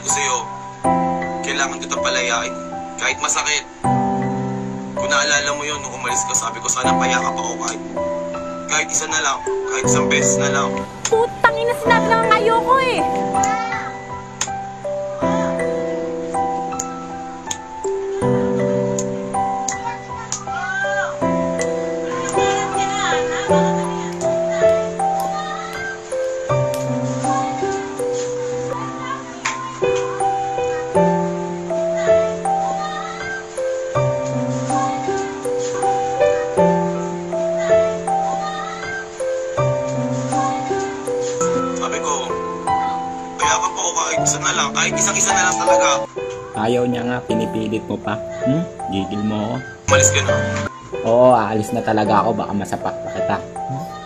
ko sa'yo, kailangan kita palayain. Kahit masakit. Kung naalala mo yun, nung umalis ka, sabi ko sana payakap ako kahit isa na lang, kahit isang beses na lang. Putang ina, sinabi na nga ayoko eh. Sabi ko, payakap ako kahit isa na lang, kahit isang-isa na lang talaga. Ayaw niya nga, pinipilit mo pa. Gigil mo ako. Umalis ka na. Oo, aalis na talaga ako, baka masapak pa kita.